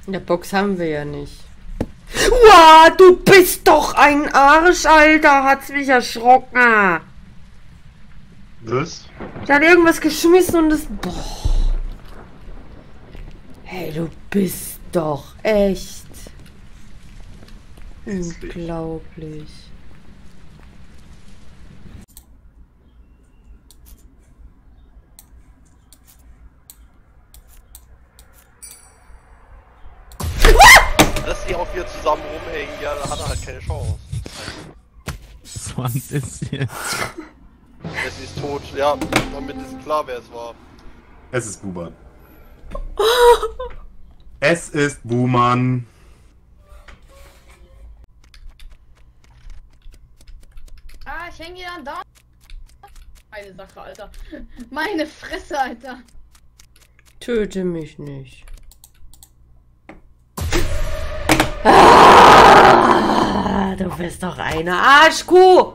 In der Box haben wir ja nicht. Wow, du bist doch ein Arsch, Alter. Hat's mich erschrocken. Was? Da hat irgendwas geschmissen und es... Boah. Hey, du bist doch echt... Unglaublich. Dass die auch wieder zusammen rumhängen, ja, da hat er halt keine Chance. Swant ist jetzt. Es ist tot, ja, damit ist klar, wer es war. Es ist Buban. Es ist Buhmann. Ah, ich hänge hier an da. Meine Sache, Alter. Meine Fresse, Alter. Töte mich nicht. Ah, du bist doch eine Arschkuh!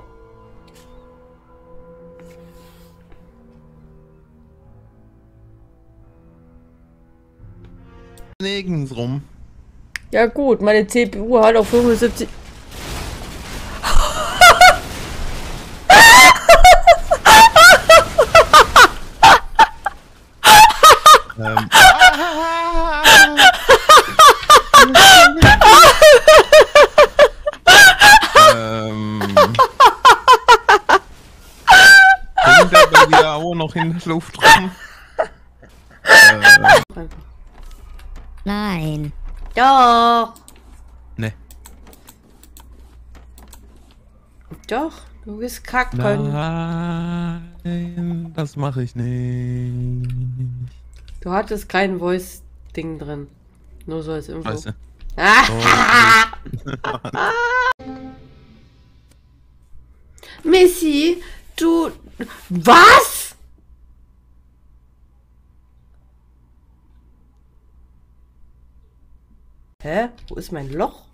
Nirgends rum. Ja gut, meine CPU hat auf 75... Hängt der bei dir auch noch in der Luft rum? Nein. Doch! Ne. Doch, du bist kacken. Nein, das mache ich nicht. Du hattest kein Voice-Ding drin. Nur so als Info. Scheiße. Missy, du... Was? Hä? Wo ist mein Loch?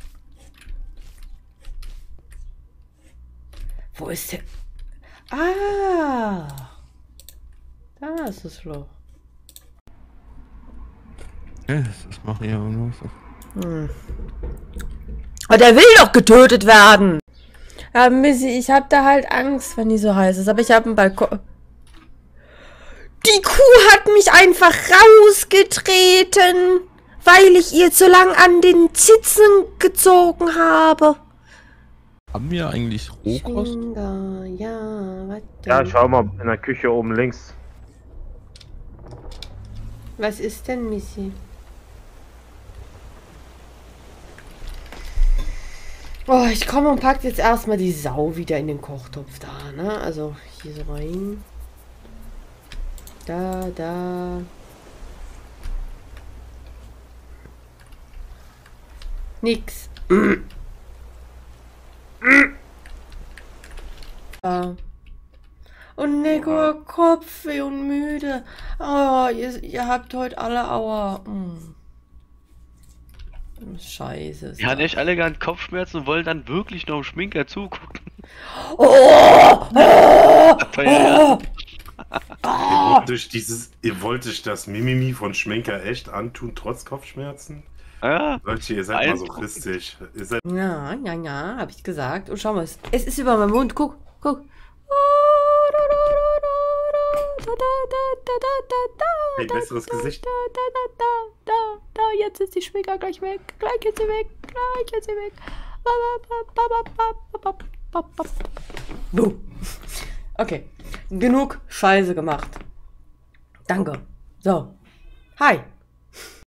Wo ist der... Ah! Da ist das Loch. Ja, das mache ich aber nur so. Aber der will doch getötet werden! Ja, Missy, ich hab da halt Angst, wenn die so heiß ist. Aber ich hab einen Balkon... Die Kuh hat mich einfach rausgetreten, weil ich ihr zu lang an den Zitzen gezogen habe. Haben wir eigentlich Rohkost? Schwinger, ja, was denn? Ja, schau mal in der Küche oben links. Was ist denn, Missy? Oh, ich komme und pack jetzt erstmal die Sau wieder in den Kochtopf da, ne? Also hier so rein. Da. Nix. Ja. Und Nico, Kopfweh und müde. Oh, ihr habt heute alle Aua. Scheiße. Die haben echt alle ganz Kopfschmerzen und wollen dann wirklich noch dem Schminker zugucken. Ihr wollt euch das Mimimi von Schmenker echt antun, trotz Kopfschmerzen? Ja, Leute, ihr seid masochistisch. Ihr seid Ja, hab ich gesagt. Und schau mal, es ist über meinem Mund. Guck. ein besseres Gesicht. Jetzt ist die Schminker gleich weg. Gleich ist sie weg. Okay, genug Scheiße gemacht. Danke. So. Hi.